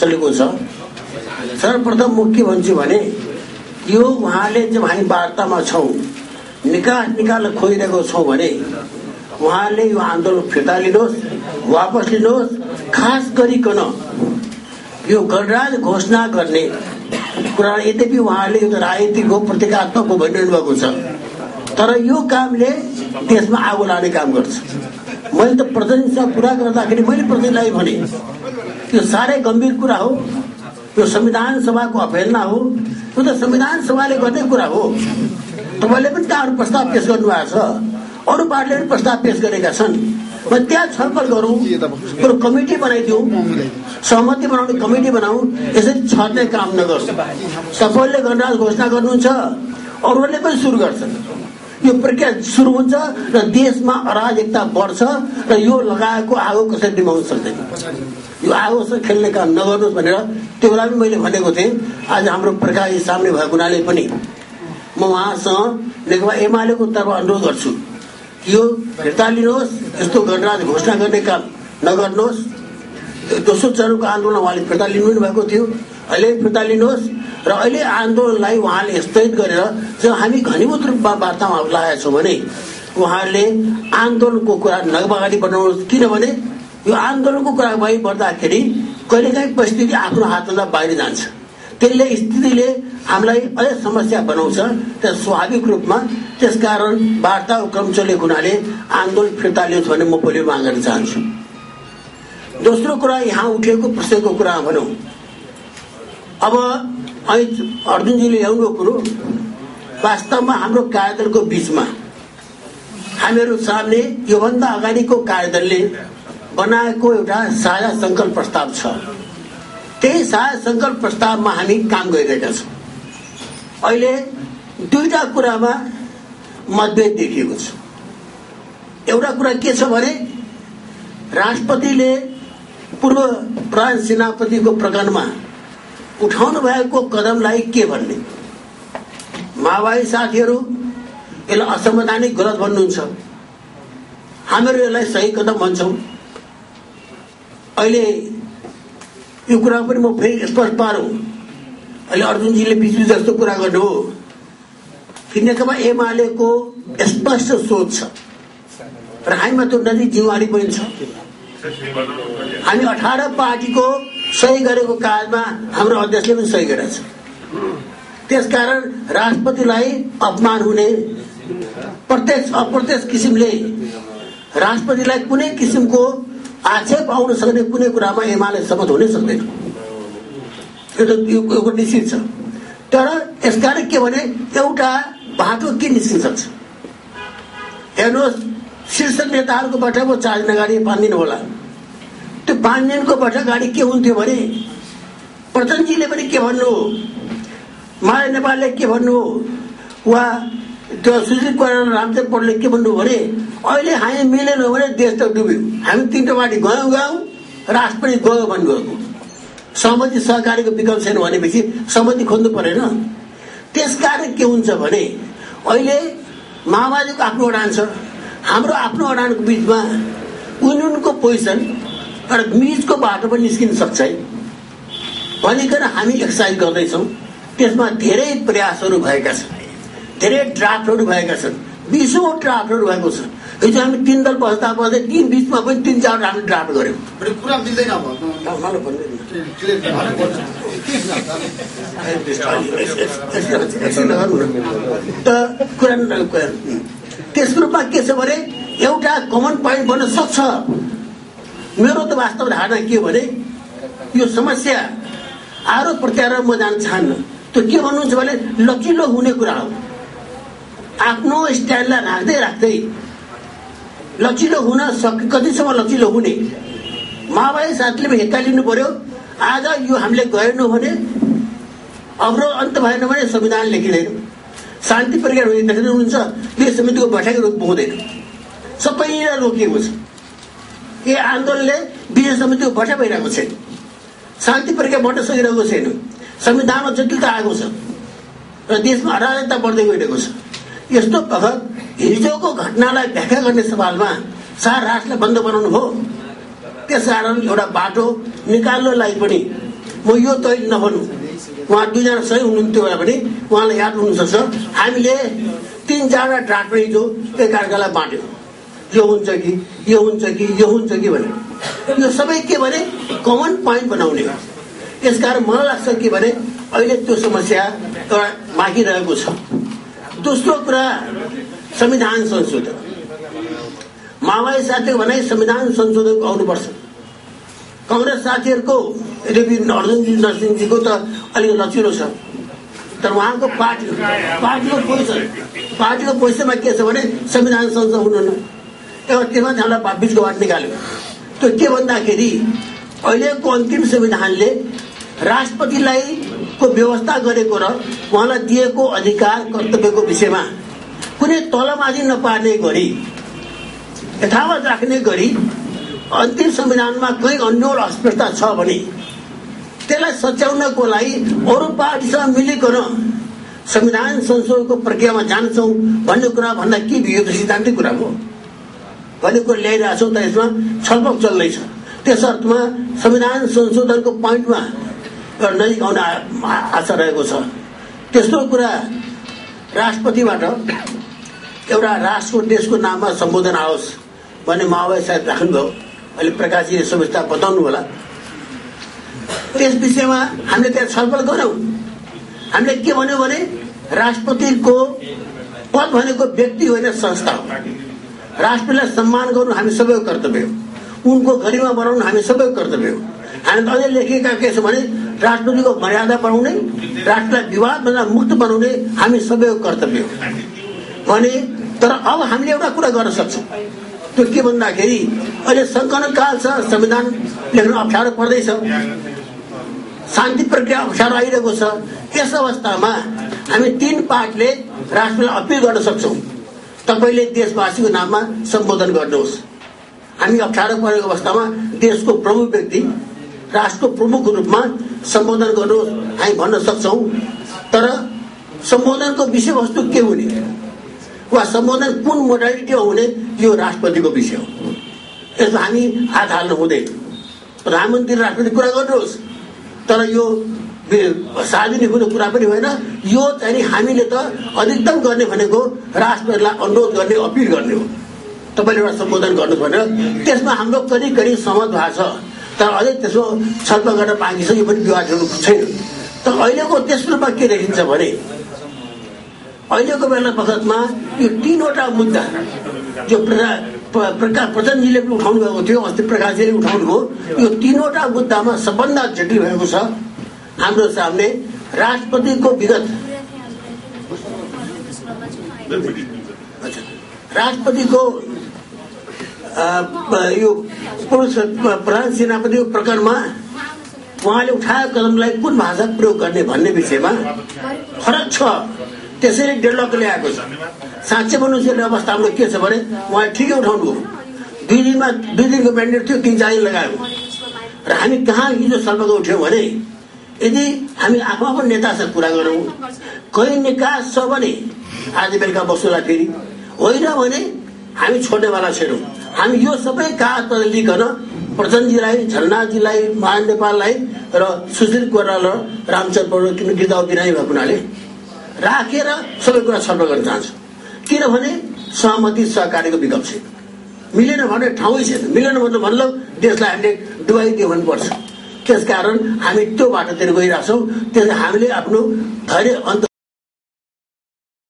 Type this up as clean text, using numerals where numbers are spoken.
चलेको छ। सर्वप्रथम म के भन्छु भने यो उहाँले जब हामी वार्तामा छौँ निकाल खोजिरहेको छौँ भने उहाँले यो आन्दोलन फिर्ता लिनुहोस्, वापस लिनुहोस्। खास गरिकन यो गणराज्य घोषणा गर्ने कुरा यद्यपि उहाँले यो राजनीतिक हो, प्रतीकात्मक हो भनिरहनु भएको छ, तर यो कामले देशमा आगो लाने काम गर्छ। मैले त प्रतिनिधिसँग कुरा गर्दाखेरि मैले प्रतिनिधिलाई भने यो साह्रै गम्भीर कुरा हो, यो संविधान सभाको अवहेलना हो, यो त संविधान सभाले गर्ने कुरा हो। तपाईँले पनि त्यहाँ प्रस्ताव पेश गर्नुभएको छ, अरू पार्टीले पनि प्रस्ताव पेश गरेका छन्। त्यहाँ छलफल गरौँ, कुरो कमिटी बनाइदिउँ, सहमति बनाउने कमिटी बनाऊ। यसरी छर्ने काम नगर्छ। तपाईँले गणराज्य घोषणा गर्नुहुन्छ, अरूहरूले पनि सुरु गर्छन्। यो प्रक्रिया सुरु हुन्छ र देशमा अराजकता बढ्छ र यो लगाएको आगो कसरी निभाउन सक्दैन। यो आगोसँग खेल्ने काम नगर्नुहोस् भनेर त्यो बेला पनि मैले भनेको थिएँ। आज हाम्रो प्रकाश सामने भएको हुनाले पनि म उहाँसँग नेकपा एमालेको तर्फ अनुरोध गर्छु, यो फिर्ता लिनुहोस्, यस्तो गणराज्य घोषणा गर्ने काम नगर्नुहोस्। दोस्रो चरणको आन्दोलन उहाँले फिर्ता लिनु भएको थियो, अहिले फिर्ता लिनुहोस् र अहिले आन्दोलनलाई उहाँले स्थगित गरेर जब हामी घनीभूत रूपमा वार्तामा लागेका छौँ भने उहाँहरूले आन्दोलनको कुरा अगाडि बढाउनुहोस्। किनभने यो आन्दोलनको कुरा अगाडि बढ्दाखेरि कहिलेकाहीँ परिस्थिति आफ्नो हातभन्दा बाहिर जान्छ। त्यसले स्थितिले हामीलाई अझ समस्या बनाउँछ। त्यस स्वाभाविक रूपमा त्यसकारण वार्ताको क्रम चलेको हुनाले आन्दोलन फिर्ता लिनुहोस् भन्ने म पहिले माग गर्न चाहन्छु। दोस्रो कुरा यहाँ उठेको प्रश्नको कुरा भनौँ। अब अर्जुनजीले ल्याउनु कुरो वास्तवमा हाम्रो कार्यदलको बीचमा हामीहरू सामने योभन्दा अगाडिको कार्यदलले बनाएको एउटा साझा संकल्प प्रस्ताव छ। त्यही साझा संकल्प प्रस्तावमा हामी काम गरिरहेका छौँ। अहिले दुईटा कुरामा मतभेद देखिएको छ। एउटा कुरा के छ भने राष्ट्रपतिले पूर्व प्रधान सेनापतिको प्रकरणमा उठाउनु भएको कदमलाई के भन्ने। माओवादी साथीहरू यसलाई असंवैधानिक गलत भन्नुहुन्छ, हामीहरू यसलाई सही कदम भन्छौँ। अहिले यो कुरा पनि म फेरि स्पष्ट पारौँ। अहिले अर्जुनजीले बिच जस्तो कुरा गर्नु हो कि नेकपा एमालेको स्पष्ट सोच छ र हामीमा त्यो नजिक जिम्मेवारी पनि छ। हामी 18 पार्टीको सही गरेको काजमा हाम्रो अध्यक्षले पनि सही गरेछ। त्यसकारण राष्ट्रपतिलाई अपमान हुने प्रत्यक्ष अप्रत्यक्ष किसिमले राष्ट्रपतिलाई कुनै किसिमको आक्षेप आउन सक्ने कुनै कुरामा एमाले सहमत हुनै सक्दैन। यो निश्चित छ। तर यसकारण के भने एउटा बाटो के निस्किन सक्छ। हेर्नुहोस्, शीर्ष नेताहरूको बैठकको 4 दिन अगाडि 5 दिन होला। त्यो 5 दिनको बैठक अगाडि के हुन्थ्यो भने प्रधानजीले पनि के भन्नु हो, माया नेपालले के भन्नु हो, वा त्यो सुशील कोइराला रामदेव पौडेलले के भन्नु भने अहिले हामी मिलेन भने देश त डुब्यो। हामी 3टा पार्टी गयौँ राष्ट्रपति गयो भन्नुभएको। सहमति सहकारीको विकल्प छैन भनेपछि सहमति खोज्नु परेन। त्यसकारण के हुन्छ भने अहिले माओवादीको आफ्नो अडान छ, हाम्रो आफ्नो अडानको बीचमा युनियनको पोजिसन एउटा मिचको बाटो पनि निस्किन सक्छ भनिकन हामी एक्सर्साइज गर्दैछौँ। त्यसमा धेरै प्रयासहरू भएका छन्, धेरै ड्राफ्टहरू भएका छन्, 20औं ड्राफ्टहरू भएको छ। हिजो हामी 3 दल बस्दा 3 बीचमा पनि 3-4 हामीले ड्राफ्ट गर्यौँ। कुरा मिल्दैन त्यसको रूपमा के छ भने एउटा कमन पोइन्ट बन्न सक्छ। मेरो त वास्तव धारणा के हो भने यो समस्या आरोप प्रत्यारोप म जान चाहन्न। त्यो के भन्नुहुन्छ भने लचिलो हुने कुरा हो। आफ्नो स्ट्यान्डलाई राख्दै राख्दै लचिलो हुन कतिसम्म लचिलो हुने माओवादी साथीले पनि हेक्का लिनु पर्यो। आज यो हामीले गरेनौँ भने अवरोध अन्त भएन भने संविधान लेखिँदैन, शान्ति प्रक्रिया हुनुहुन्छ, यो समितिको बैठक हुँदैन, सबै रोकिएको छ। यो आन्दोलनले विजय समितिको बैठक भइरहेको छैन, शान्ति प्रक्रिया बढ्न सकिरहेको छैन, संविधानमा जटिलता आएको छ र देशमा अराजकता बढ्दै गइरहेको छ। यस्तो बखत हिजोको घटनालाई व्याख्या गर्ने सवालमा सारा राष्ट्रलाई बन्द बनाउनु हो। त्यसकारण एउटा बाटो निकाल्नलाई पनि म यो तै नभनु उहाँ दुईजना सही हुनुहुन्थ्यो होला भने उहाँलाई याद हुनसक्छ हामीले 3-4 ड्राफ्ट हिजो एकअर्कालाई बाँड्यो यो हुन्छ कि यो हुन्छ कि यो हुन्छ कि भने यो सबै के भने कमन पोइन्ट बनाउने हो। यसकारण मलाई लाग्छ कि भने अहिले त्यो समस्या एउटा बाँकी रहेको छ। दोस्रो कुरा संविधान संशोधन। माओवादी साथीहरू भने संविधान संशोधन आउनुपर्छ। कांग्रेस साथीहरूको यद्यपि अर्जुनजी नरसिंहजीको त अलिक लचिलो छ तर उहाँको पार्टीको पोजिसनमा के छ भने संविधान संशोधन हुनुहुन्न। एउटा त्यसमा हामीलाई बिचको बाटो निकाल्यो। त्यो के भन्दाखेरि अहिलेको अन्तिम संविधानले राष्ट्रपतिलाई को व्यवस्था गरेको र उहाँलाई दिएको अधिकार कर्तव्यको विषयमा कुनै तलमाथि नपार्ने गरी यथावत राख्ने गरी अन्तिम संविधानमा कहीँ अन्यल अस्पष्टता छ भने त्यसलाई सच्याउनको लागि अरू पार्टीसँग मिलिकन संविधान संशोधनको प्रक्रियामा जान्छौँ भन्ने कुरा भन्दा के यो त सिद्धान्तिक कुरा हो भन्ने कुरा ल्याइरहेको छौँ। त यसमा छलफल चल्दैछ। त्यस अर्थमा संविधान संशोधनको पोइन्टमा नजिक आउने आशा रहेको छ। तेस्रो कुरा राष्ट्रपतिबाट एउटा राष्ट्रको देशको नाममा सम्बोधन आओस् भन्ने माओवादी सायद राख्नुभयो। अहिले प्रकाशजीले सविस्ता बताउनु होला। त्यस विषयमा हामीले त्यहाँ छलफल गर्यौं। हामीले के भन्यो भने राष्ट्रपतिको पद भनेको व्यक्ति होइन संस्था हो। राष्ट्रलाई सम्मान गर्नु हामी सबैको कर्तव्य हो। उनको गरिमा बनाउनु हामी सबैको कर्तव्य हो। हामी अझै लेखेका के छ भने राष्ट्रपतिको मर्यादा बनाउने राष्ट्रलाई विवादभन्दा मुक्त बनाउने हामी सबैको कर्तव्य हो भने तर अब हामीले एउटा कुरा गर्न सक्छौँ। त्यो के भन्दाखेरि अहिले संकलन काल छ। संविधान लेख्न अप्ठ्यारो पर्दैछ। शान्ति प्रक्रिया अप्ठ्यारो आइरहेको छ। यस अवस्थामा हामी 3 पार्टले राष्ट्रलाई अपिल गर्न सक्छौँ तपाईले देशवासीको नाममा सम्बोधन गर्नुहोस्। हामी अप्ठ्यारो परेको अवस्थामा देशको प्रमुख व्यक्ति राष्ट्रको प्रमुख रूपमा सम्बोधन गर्नुहोस् हामी भन्न सक्छौँ। तर सम्बोधनको विषयवस्तु के हुने वा सम्बोधन कुन मोडालिटीमा हुने यो राष्ट्रपतिको विषय हो। यसमा हामी हात हाल्नु हुँदैन। प्रधानमन्त्री राष्ट्रपति कुरा गर्नुहोस् तर यो सार्वजनिक हुने कुरा पनि होइन। यो चाहिँ हामीले त अधिकतम गर्ने भनेको राष्ट्रपतिलाई अनुरोध गर्ने अपिल गर्ने हो तपाईले एउटा सम्बोधन गर्नुहोस् भनेर। त्यसमा हाम्रो करिब करिब सहमत भएको छ तर अझै त्यसो छलफल गर्न बाँकी छ। यो पनि विवादहरू छैन। तर अहिलेको तेस्रोमा के देखिन्छ भने अहिलेको बेला बखतमा यो 3वटा मुद्दा जो प्रचण्डजीले पनि उठाउनु भएको थियो अस्ति प्रकाशजीले उठाउनु भयो। यो 3वटा मुद्दामा सबभन्दा जटिल भएको छ हाम्रो सामने राष्ट्रपतिको विगत राष्ट्रपतिको यो प्रधान सेनापतिको प्रकरणमा उहाँले उठाएको कदमलाई कुन भाषा प्रयोग गर्ने भन्ने विषयमा फरक छ। त्यसैले डेडलक ल्याएको छ। साँच्चै मनुष्यले अवस्था हाम्रो के छ भने उहाँले ठिकै उठाउनु हो। 2 दिनको म्यान्डेट थियो 3-4 दिन लगायो र हामी कहाँ हिजो छलफल उठ्यौँ भने यदि हामी आफ्नो नेतासँग कुरा गरौँ कहीँ निकास छ भने आज बेलुका बस्नुला फेरि होइन भने हामी छोड्नेवाला छैनौँ। हामी यो सबै कागजपत्र लिकन प्रचण्डजीलाई झलनाथजीलाई महान नेपाललाई र सुशील कोइराला र रामचन्द्र पौडेल किन गिरदाव बिरामी भएको हुनाले राखेर सबै कुरा छलफल गर्न चाहन्छौँ। किनभने सहमति सहकार्यको विकल्प छैन। मिलेन भने ठाउँै छैन। मिलेन मतलब देशलाई हामीले डुबाइदियो भन्नुपर्छ। त्यसकारण हामी त्यो बाटोतिर गइरहेछौँ। त्यसले हामीले आफ्नो धैर्य अन्त